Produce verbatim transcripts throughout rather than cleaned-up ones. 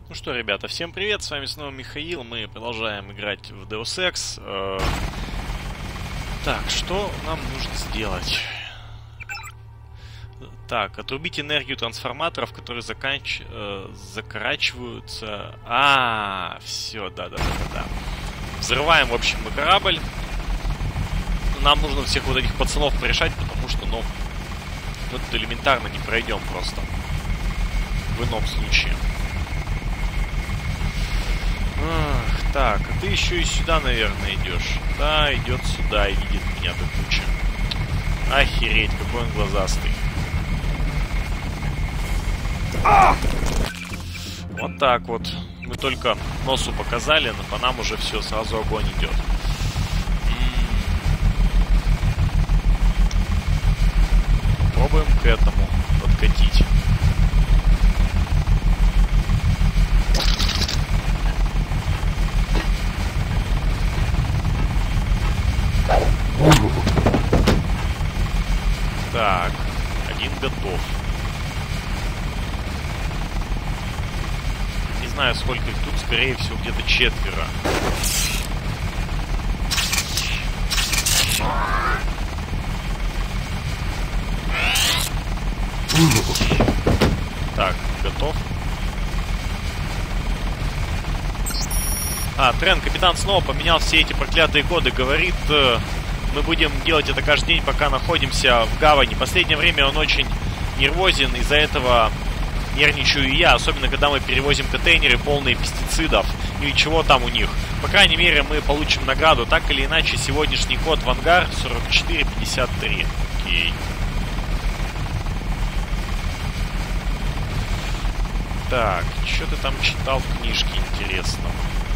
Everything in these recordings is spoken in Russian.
Ну что, ребята, всем привет, с вами снова Михаил, мы продолжаем играть в Deus Ex. Э, Так, что нам нужно сделать? Так, отрубить энергию трансформаторов, которые заканч... э, закорачиваются... А, все, да-да-да-да-да. Взрываем, в общем, мы корабль. Нам нужно всех вот этих пацанов порешать, потому что, ну, ну тут элементарно не пройдем просто. В ином случае. Ах, так, а ты еще и сюда, наверное, идешь. Да, идет сюда и видит меня до кучи. Охереть, какой он глазастый. А! Вот так вот. Мы только носу показали, но по нам уже все, сразу огонь идет. Попробуем к этому подкатить. Так, один готов. Не знаю, сколько их тут, скорее всего, где-то четверо. Так, готов. А, Трен, капитан снова поменял все эти проклятые коды. Говорит, э, мы будем делать это каждый день, пока находимся в гавани. Последнее время он очень нервозен, из-за этого нервничаю и я. Особенно, когда мы перевозим контейнеры, полные пестицидов. Или чего там у них. По крайней мере, мы получим награду. Так или иначе, сегодняшний код в ангар сорок четыре пятьдесят три. Окей. Так, что ты там читал в книжке, интересно?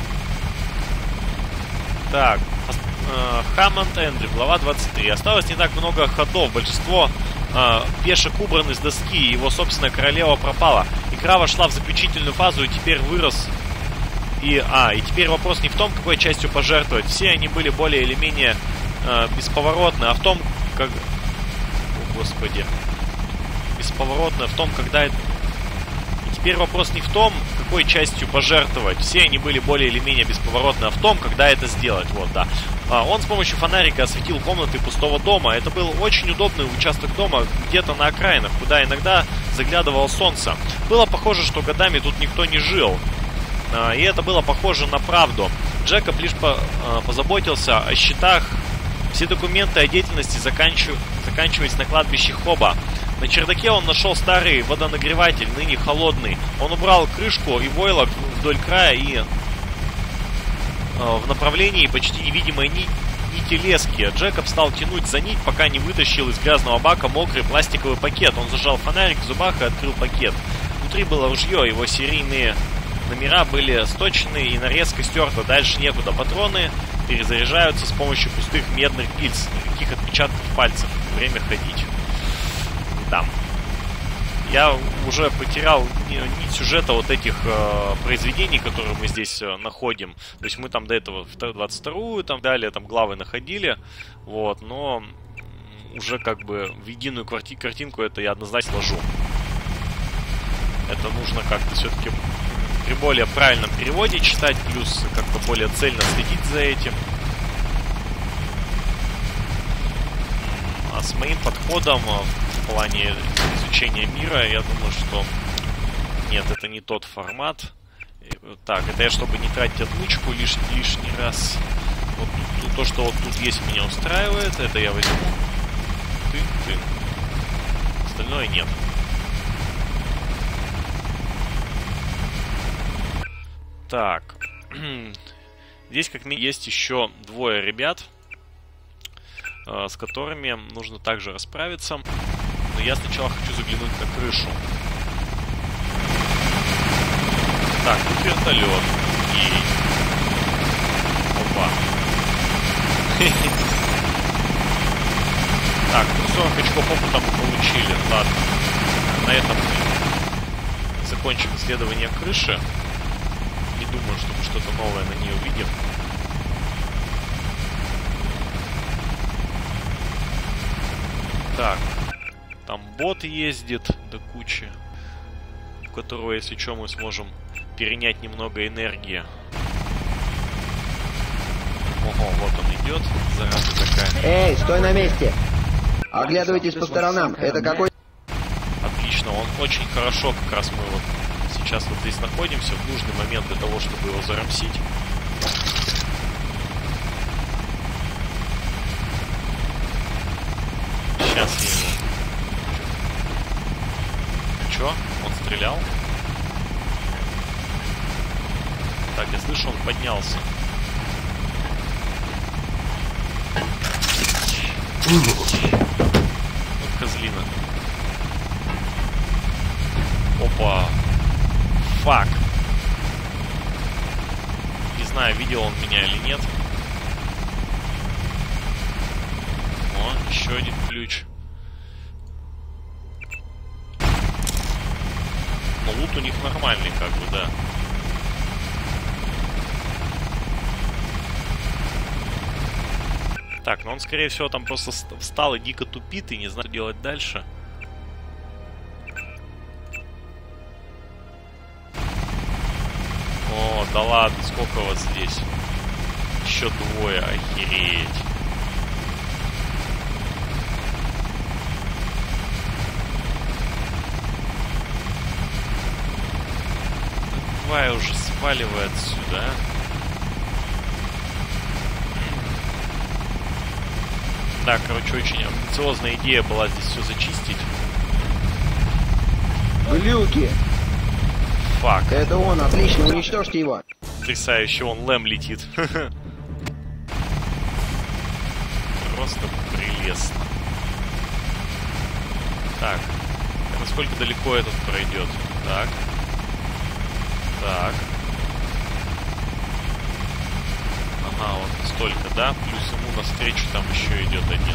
Так, Хаммонд Эндрю, глава двадцать три. Осталось не так много ходов. Большинство э, пешек убраны с доски, его собственная королева пропала. Игра вошла в заключительную фазу и теперь вырос. И, а, и теперь вопрос не в том, какой частью пожертвовать. Все они были более или менее э, бесповоротны, а в том, как... О, господи. Бесповоротны, а в том, когда это... Теперь вопрос не в том, какой частью пожертвовать. Все они были более или менее бесповоротны, а в том, когда это сделать. Вот, да. А, он с помощью фонарика осветил комнаты пустого дома. Это был очень удобный участок дома где-то на окраинах, куда иногда заглядывало солнце. Было похоже, что годами тут никто не жил. А, и это было похоже на правду. Джекоб лишь по, а, позаботился о счетах. Все документы о деятельности заканчив... заканчивались на кладбище Хоба. На чердаке он нашел старый водонагреватель, ныне холодный. Он убрал крышку и войлок вдоль края и э, в направлении почти невидимой ни нити лески. Джекоб стал тянуть за нить, пока не вытащил из грязного бака мокрый пластиковый пакет. Он зажал фонарик в зубах и открыл пакет. Внутри было ружье, его серийные номера были сточены и нарезка стерта. Дальше некуда. Патроны перезаряжаются с помощью пустых медных гильз. Никаких отпечатков пальцев. Время ходить. Там. Я уже потерял нить сюжета вот этих э, произведений, которые мы здесь э, находим. То есть мы там до этого двадцать вторую, там далее, там главы находили. Вот, но уже как бы в единую кварти картинку это я однозначно сложу. Это нужно как-то все-таки при более правильном переводе читать, плюс как-то более цельно следить за этим. А с моим подходом в плане изучения мира, я думаю, что нет, это не тот формат. Так, это я, чтобы не тратить отмычку лиш... лишний раз. Вот тут, то, что вот тут есть, меня устраивает. Это я возьму. Ты, ты. Остальное нет. Так. Здесь как минимум есть еще двое ребят, с которыми нужно также расправиться. Но я сначала хочу заглянуть на крышу. Так, тут вертолет. И... Опа. Так, ну сорок очков опыта мы получили. Ладно. На этом мы закончим исследование крыши. Не думаю, что мы что-то новое на ней увидим. Так. Там бот ездит до кучи. которого, если что, мы сможем перенять немного энергии. Ого, вот он идет, зараза такая. Эй, стой на месте! Оглядывайтесь по сторонам, это какой... Отлично, он очень хорошо, как раз мы вот сейчас вот здесь находимся, в нужный момент для того, чтобы его зарамсить. Сейчас я его... Чё? Он стрелял? Так, я слышу, он поднялся. Вот козлина. Опа. Фак. Не знаю, видел он меня или нет. О, еще один ключ. Но лут у них нормальный, как бы, да. Так, но он, скорее всего, там просто встал и дико тупит, и не знает, что делать дальше. О, да ладно, сколько вас здесь? Еще двое, охереть. Давай уже, сваливай отсюда, а. Да, короче, очень амбициозная идея была здесь все зачистить. Глюки! Фак. Это он, отлично, уничтожьте его. Потрясающе, он Лэм летит. Просто прелестно. Так. Насколько далеко этот пройдет? Так. Так. Ага, вот столько, да? Плюс ему навстречу там еще идет один.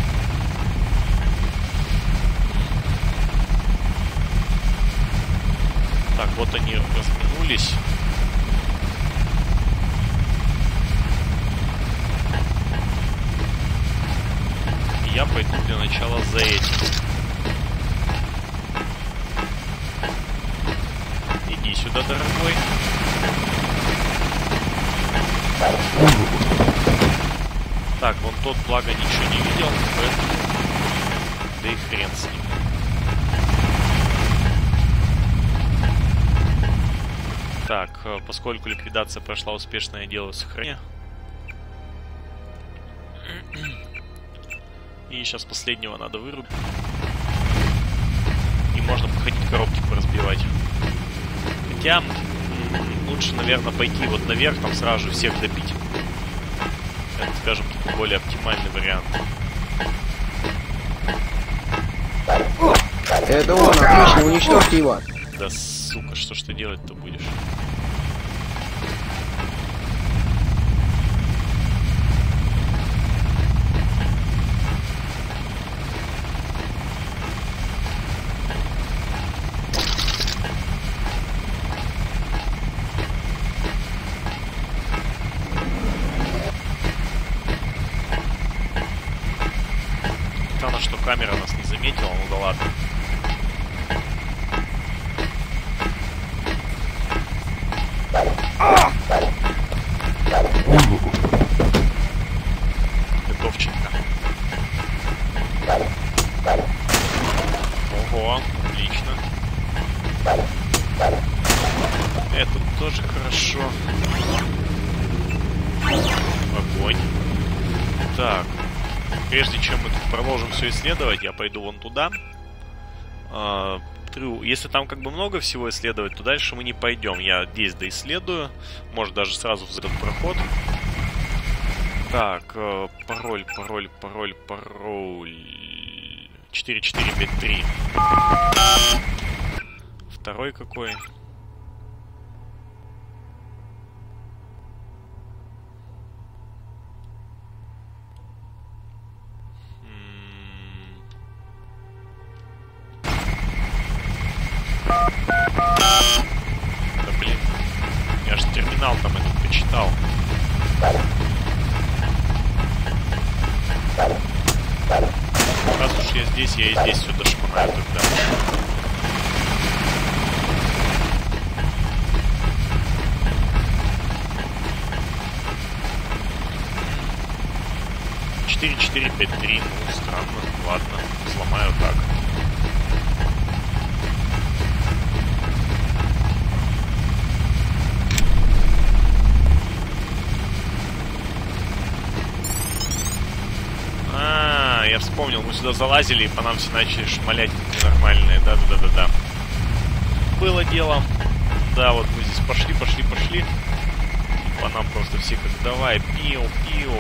Так, вот они разминулись. И я пойду для начала за этим. Иди сюда, дорогой. Так, вон тот, благо, ничего не видел, поэтому... Да и хрен с ним. Так, поскольку ликвидация прошла успешно, я делаю сохранение. И сейчас последнего надо вырубить. И можно походить, коробки поразбивать. Хотя, лучше, наверное, пойти вот наверх, там сразу же всех добить. Это, скажем, более оптимальный вариант. Это он, отлично, уничтожьте его. Да, сука, что ж ты делать-то будешь? Странно, что камера нас не заметила, ну да ладно. Готовченко. Ого, отлично. Это тоже хорошо. Огонь. Так. Прежде чем мы тут продолжим все исследовать, я пойду вон туда. А, если там как бы много всего исследовать, то дальше мы не пойдем. Я здесь доисследую. Может даже сразу в этот проход. Так, э, пароль, пароль, пароль, пароль. четыре четыре пять три. Второй какой? Да блин, я же терминал там этот почитал. Раз уж я здесь, я и здесь сюда шмонаю тогда. четыре пять три. Ну, странно. Ладно, сломаю так. А, я вспомнил, мы сюда залазили, и по нам все начали шмалять ненормальные. Да-да-да-да-да. Было дело. Да, вот мы здесь пошли, пошли, пошли. И по нам просто все как давай, пиу, пиу.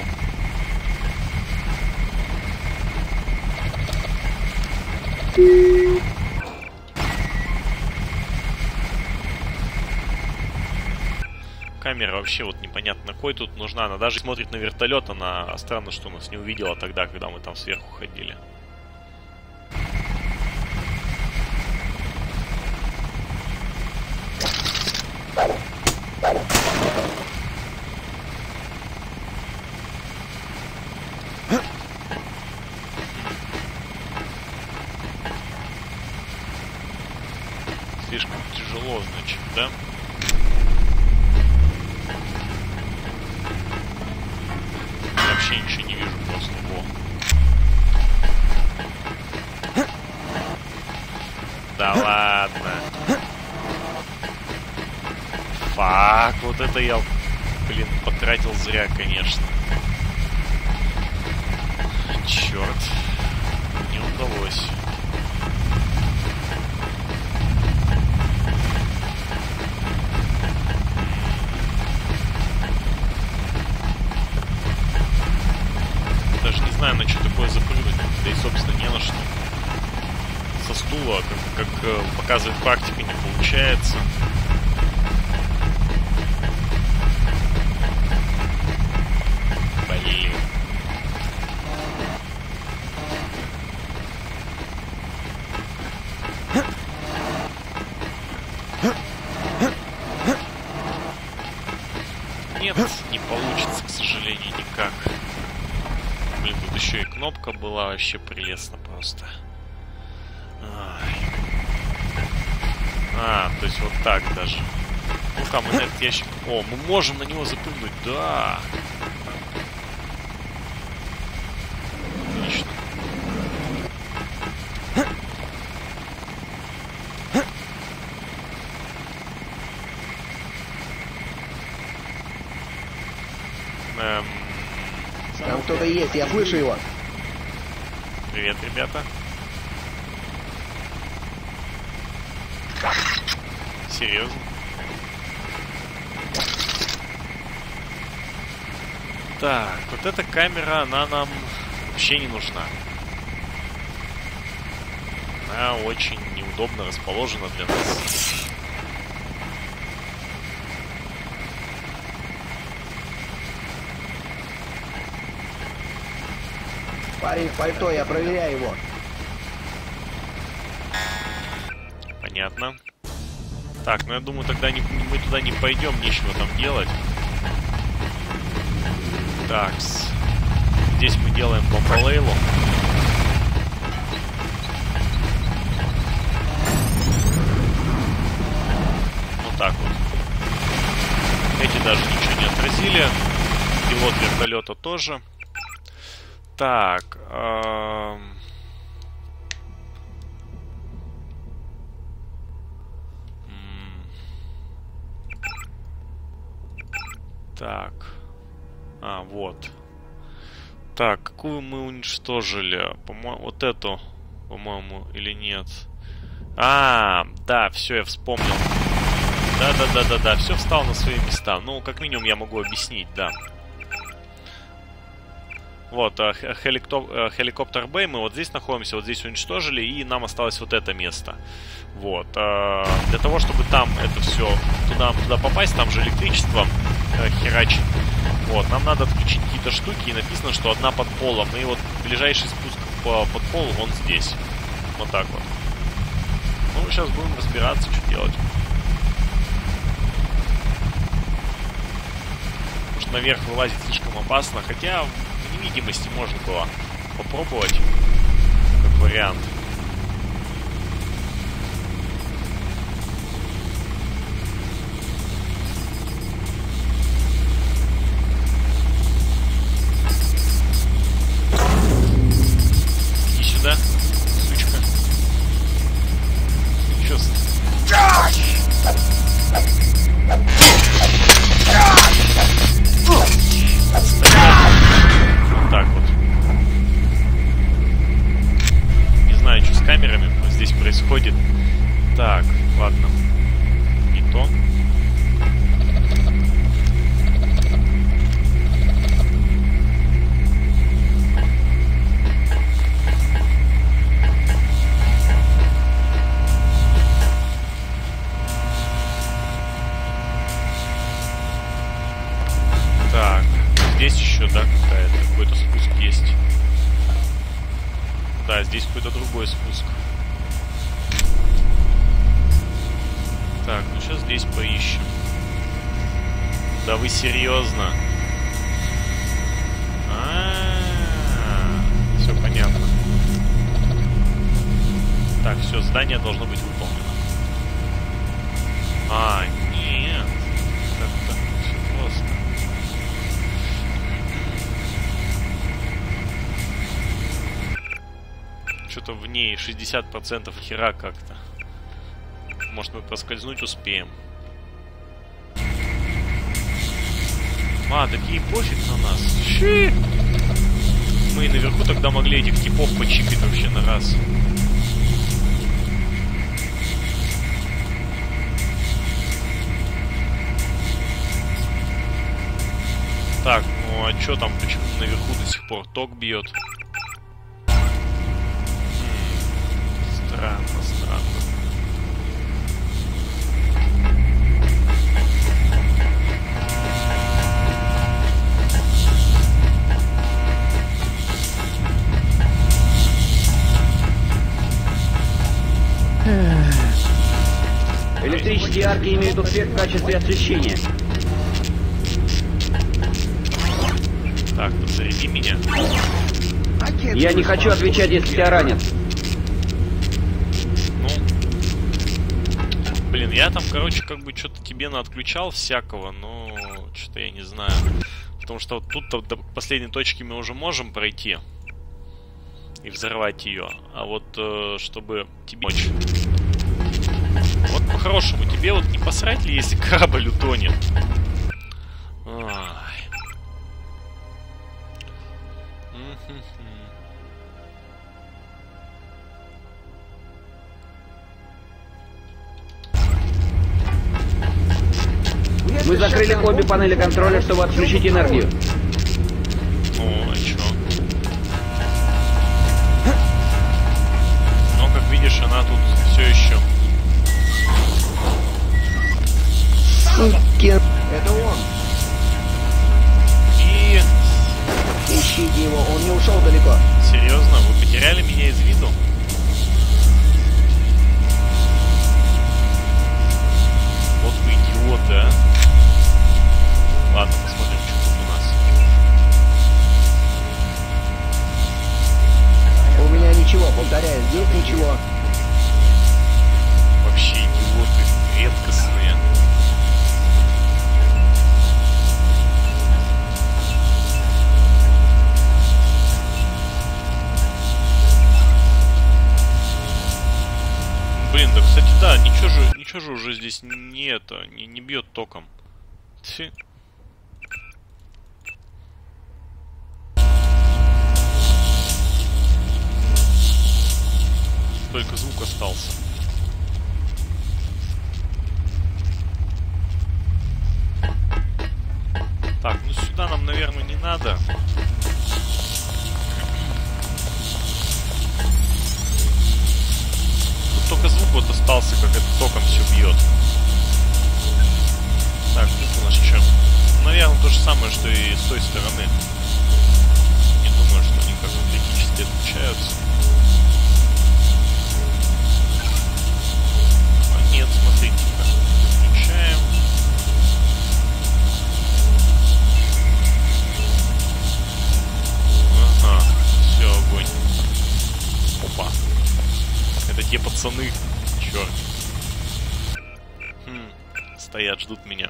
Камера вообще вот непонятно на кой тут нужна. Она даже смотрит на вертолет, она странно, что нас не увидела тогда, когда мы там сверху ходили. Слишком тяжело, значит, да? Я вообще ничего не вижу просто. Во. Да ладно. Фак, вот это я, блин, потратил зря, конечно. Черт. Не удалось. Даже не знаю, на что такое запрыгнуть. Да и, собственно, не на что. Со стула, как, как показывает практика, не получается. Блин. Нет, не получится, к сожалению, никак. Блин, тут еще и кнопка была, вообще прелестно просто. Ай. А, то есть вот так даже. Ну-ка, мы на этот ящик... О, мы можем на него запрыгнуть, да. Отлично. Эм... Там кто-то есть, я слышу его. Привет, ребята. Серьезно? Так, вот эта камера, она нам вообще не нужна. Она очень неудобно расположена для нас. Парень в пальто, я проверяю его. Понятно. Так, ну я думаю, тогда не, мы туда не пойдем, нечего там делать. Так, здесь мы делаем бомбалейлу. Вот так вот. Эти даже ничего не отразили. Пилот вертолета тоже. Так. Эм... Так. А, вот. Так, какую мы уничтожили? По-моему, вот эту, по-моему, или нет? А, да, все, я вспомнил. Да-да-да-да-да, все встало на свои места. Ну, как минимум, я могу объяснить, да. Вот, хеликоптер, хеликоптер Бэй, мы вот здесь находимся, вот здесь уничтожили, и нам осталось вот это место. Вот. Для того, чтобы там это все, туда, туда попасть, там же электричество херачит. Вот, нам надо отключить какие-то штуки, и написано, что одна под полом. И вот ближайший спуск по, под пол, он здесь. Вот так вот. Ну, сейчас будем разбираться, что делать. Потому что наверх вылазить слишком опасно, хотя в невидимости можно было попробовать, как вариант. спуск есть. Да, здесь какой-то другой спуск. Так, ну сейчас здесь поищем. Да вы серьезно? А-а-а, все понятно. Так, все, здание должно быть выполнено. А, нет. Как-то все просто. Что-то в ней шестьдесят процентов хера как-то. Может, мы проскользнуть успеем. А, такие пофиг на нас. Щи! Мы и наверху тогда могли этих типов почипить вообще на раз. Так, ну а чё там, почему наверху до сих пор ток бьет? Хм, странно, странно. Электрические арки имеют успех в качестве освещения. Так, подзаряди меня. Я не хочу отвечать, если тебя ранят. Ну, блин, я там, короче, как бы что-то тебе наотключал всякого, но что-то я не знаю. Потому что вот тут-то до последней точки мы уже можем пройти и взорвать ее. А вот э, чтобы тебе помочь. Вот по-хорошему, тебе вот не посрать ли, если корабль утонет? Ай. Мы закрыли обе панели контроля, чтобы отключить энергию. Ну, а чё? Но, как видишь, она тут все еще. Это он. И... Ищите его, он не ушел далеко. Серьезно? Вы потеряли меня из виду? Вот вы идиоты, а. Ладно, посмотрим, что тут у нас. У меня ничего, повторяю, здесь ничего. Вообще идиоты редкостные. Блин, да, кстати, да, ничего же, ничего же уже здесь не это, не, не бьет током. Фи. Только звук остался. Так, ну сюда нам, наверное, не надо. Тут только звук вот остался, как это током все бьет. Так, тут у нас что? Наверное, то же самое, что и с той стороны. Не думаю, что они как-то критически отличаются. А нет, смотрите-ка. Включаем. Ага, все, огонь. Опа. Это те пацаны. Черт. Хм, стоят, ждут меня.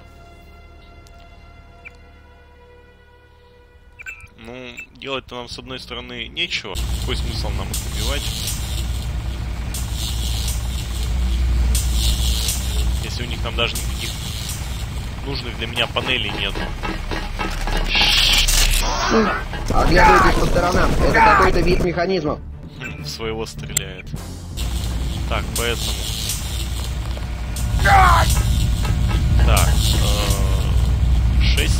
Ну, делать-то нам с одной стороны нечего. Какой смысл нам их убивать? Если у них там даже никаких нужных для меня панелей нету. Оглядывайтесь по сторонам. Это какой-то вид механизмов. Хм, в своего стреляет. Так, поэтому... Так, э, шесть.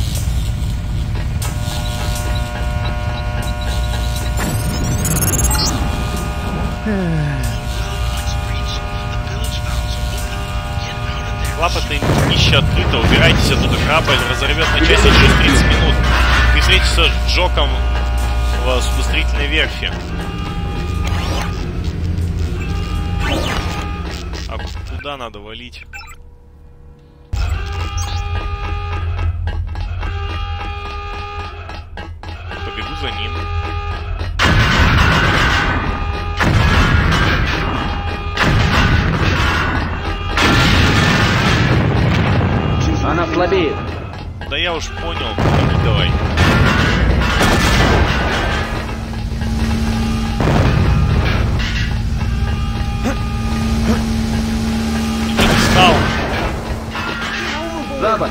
Клапа-то днище открыто, убирайтесь оттуда, корабль разорвет на части через тридцать минут. Ты встретишься с Джоком в судостроительной верфи. А куда надо валить? Побегу за ним. Она слабеет. Да я уж понял. Иди давай. Где ты стал? Запад.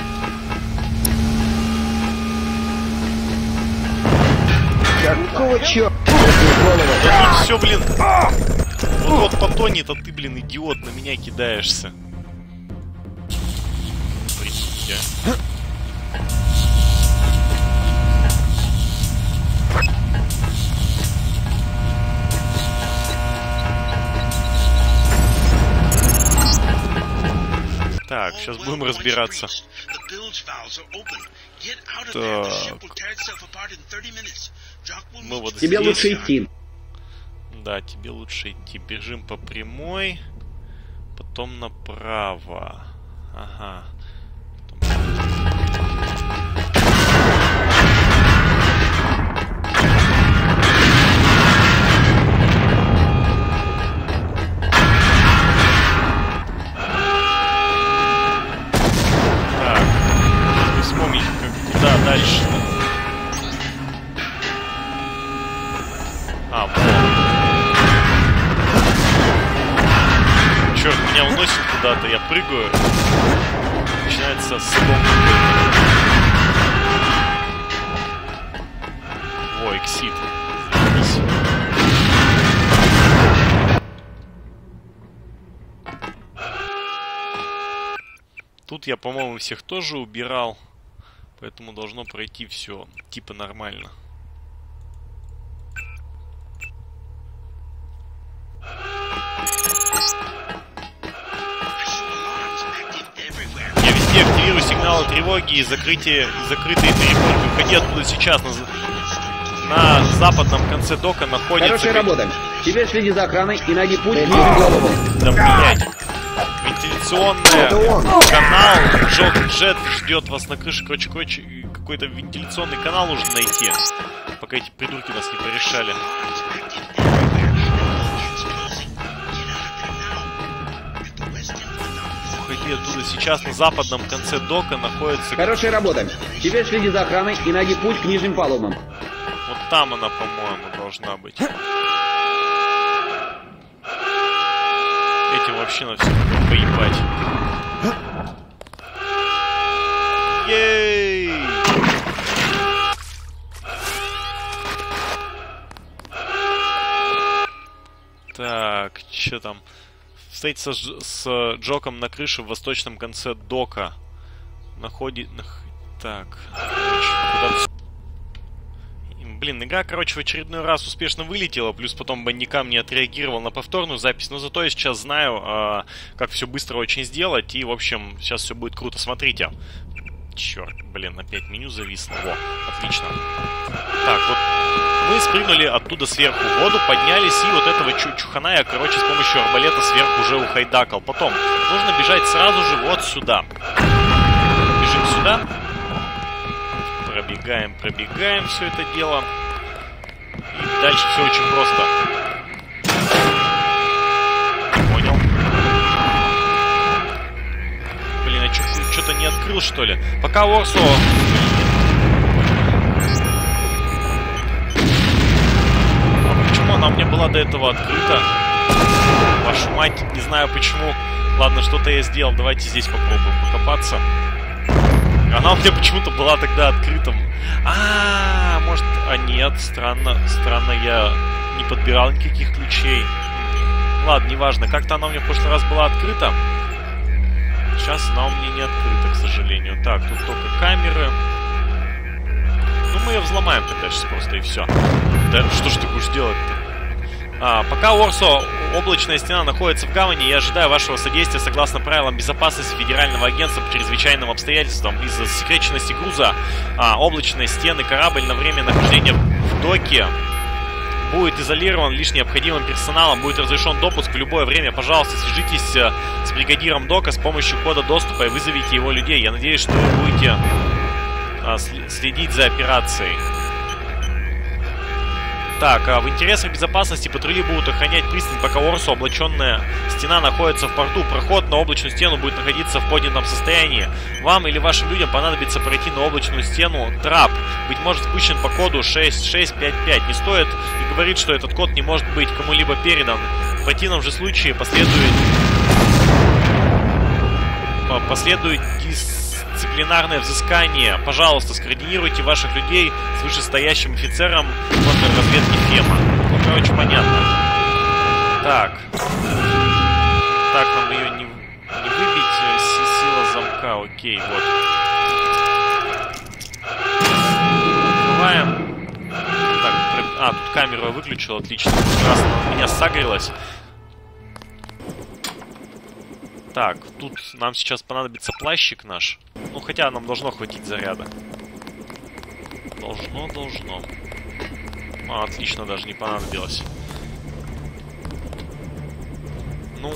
Какого черта? Да тут все, блин. Вот вот потонет, а ты, блин, идиот, на меня кидаешься. Прикиньте, а. Так, сейчас будем разбираться. Так. Мы вот Тебе здесь. лучше идти. Да, тебе лучше идти. Бежим по прямой. Потом направо. Ага. Потом... Куда дальше-то? А, вот. Черт, меня уносит куда-то, я прыгаю. Начинается сыгом. Во, эксит. Тут я, по-моему, всех тоже убирал. Поэтому должно пройти все типа нормально. Я везде активирую сигналы тревоги и закрытие, и закрытые переходы. Выходи оттуда сейчас. На, на западном конце дока находится... Хорошая работа. Теперь следи за охраной и найди путь в голову. Да, блядь. Вентиляционный канал. Джок Джет ждет вас на крыше. Короче, короче, какой-то вентиляционный канал нужно найти. Пока эти придурки нас не порешали. Уходи оттуда. Сейчас на западном конце дока находится... Хорошая работа. Теперь следи за охраной и найди путь к нижним палубам. Вот там она, по-моему, должна быть. Этим вообще на все поебать. Ей! Так, что там? Встретиться с, с Джоком на крыше в восточном конце дока. Находит... Так. Куда-то... Блин, игра, короче, в очередной раз успешно вылетела, плюс потом Бандикам не отреагировал на повторную запись, но зато я сейчас знаю, э, как все быстро очень сделать, и, в общем, сейчас все будет круто. Смотрите. Черт, блин, опять меню зависло. Во, отлично. Так, вот мы спрыгнули оттуда сверху в воду, поднялись, и вот этого чу чухана я, короче, с помощью арбалета сверху уже ухайдакал. Потом нужно бежать сразу же вот сюда. Бежим сюда. Пробегаем, пробегаем все это дело. И дальше все очень просто. Понял. Блин, я что-то не открыл, что ли? Пока Орсо... А почему она у меня была до этого открыта? Вашу мать, не знаю почему. Ладно, что-то я сделал. Давайте здесь попробуем покопаться. Она у меня почему-то была тогда открыта. А, может... А нет, странно. Странно, я не подбирал никаких ключей. Ладно, неважно. Как-то она у меня в прошлый раз была открыта. Сейчас она у меня не открыта, к сожалению. Так, тут только камеры. Ну, мы ее взломаем тогда сейчас просто, и все. Да что ж ты будешь делать-то? А, пока Орсо, облачная стена, находится в гавани, я ожидаю вашего содействия согласно правилам безопасности Федерального агентства по чрезвычайным обстоятельствам. Из-за засекреченности груза а, облачной стены корабль на время нахождения в доки будет изолирован лишь необходимым персоналом, будет разрешен допуск в любое время. Пожалуйста, свяжитесь с бригадиром дока с помощью кода доступа и вызовите его людей. Я надеюсь, что вы будете а, следить за операцией. Так, а в интересах безопасности патрули будут охранять пристань, пока Орсу облаченная стена находится в порту. Проход на облачную стену будет находиться в поднятом состоянии. Вам или вашим людям понадобится пройти на облачную стену трап. Быть может, спущен по коду шесть шесть пять пять. Не стоит и говорить, что этот код не может быть кому-либо передан. В противном же случае последует... Последует дисциплинарное взыскание. Пожалуйста, скоординируйте ваших людей с вышестоящим офицером контрразведки ФЕМа. Ну, короче, понятно. Так. Так, нам ее не, не выбить. Сила замка. Окей, вот. Открываем. Так, а, тут камеру я выключил. Отлично. Прекрасно. У меня сагрилась. Так, тут нам сейчас понадобится плащик наш. Ну, хотя нам должно хватить заряда. Должно, должно. А, отлично, даже не понадобилось. Ну.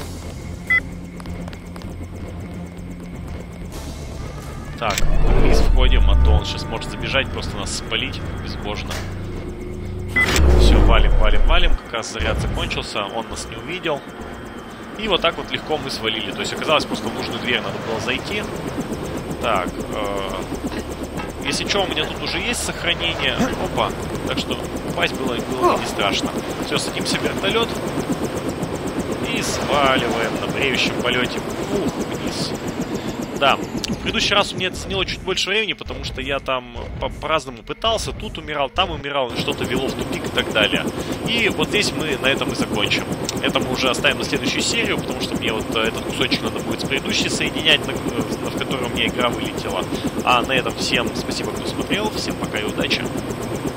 Так, вниз входим, а то он сейчас может забежать, просто нас спалить безбожно. Все, валим, валим, валим. Как раз заряд закончился, он нас не увидел. И вот так вот легко мы свалили. То есть оказалось, просто в нужную дверь надо было зайти. Так. Э если что, у меня тут уже есть сохранение. Опа. Так что упасть было, было не страшно. Все, садимся в вертолет. И сваливаем на бреющем полете. Ух, вниз. Да. В предыдущий раз у меня это заняло чуть больше времени, потому что я там по-разному пытался. Тут умирал, там умирал, что-то вело в тупик и так далее. И вот здесь мы на этом и закончим. Это мы уже оставим на следующую серию, потому что мне вот этот кусочек надо будет с предыдущей соединять, на, на, в котором у меня игра вылетела. А на этом всем спасибо, кто смотрел. Всем пока и удачи.